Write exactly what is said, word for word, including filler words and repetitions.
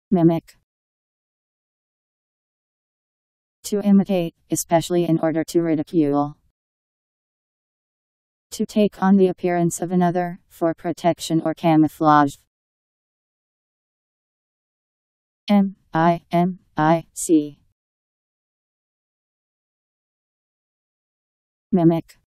Mimic. To imitate, especially in order to ridicule. To take on the appearance of another, for protection or camouflage. M I M I C. Mimic.